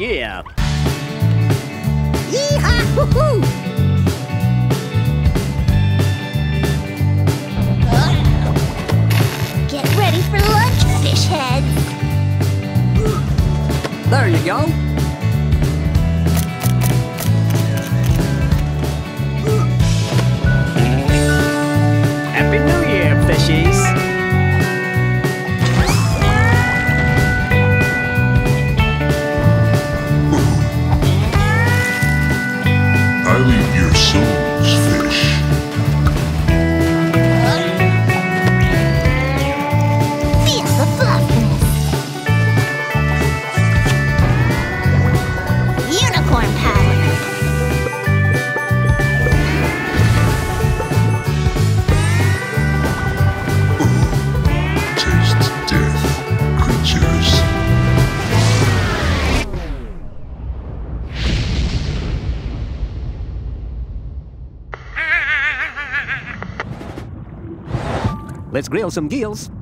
year! Yee-haw-hoo-hoo! Get ready for lunch, fish heads! There you go! Happy New Year, fishies! I'll eat your souls, fish. Feel the fluffiness! Unicorn power! Taste death, creatures. Let's grill some gills.